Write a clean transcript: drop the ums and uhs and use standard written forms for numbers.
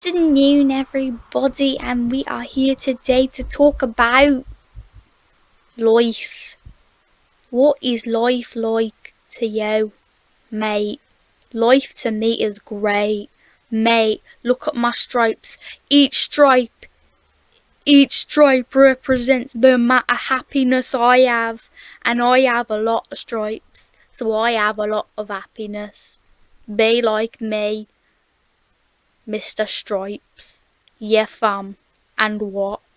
Afternoon, everybody, and we are here today to talk about life. What is life like to you, mate? Life to me is great, mate. Look at my stripes. Each stripe represents the amount of happiness I have, and I have a lot of stripes, so I have a lot of happiness. Be like me, Mr. Stripes. Yeah, fam. And what?